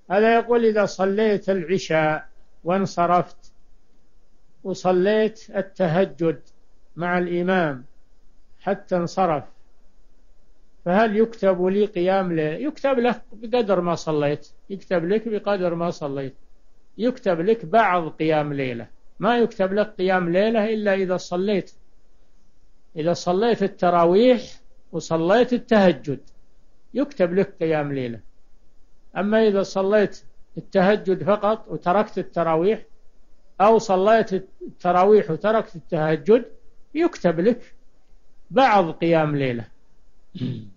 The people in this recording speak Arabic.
هذا يقول إذا صليت العشاء وانصرفت وصليت التهجد مع الإمام حتى انصرف، فهل يكتب لي قيام ليل؟ يكتب لك بقدر ما صليت، يكتب لك بقدر ما صليت، يكتب لك بعض قيام ليلة، ما يكتب لك قيام ليلة إلا إذا صليت، إذا صليت التراويح وصليت التهجد يكتب لك قيام ليلة. أما إذا صليت التهجد فقط وتركت التراويح، أو صليت التراويح وتركت التهجد، يكتب لك بعض قيام ليلة.